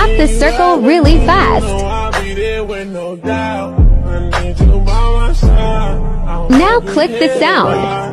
tap the circle really fast. Now click the sound.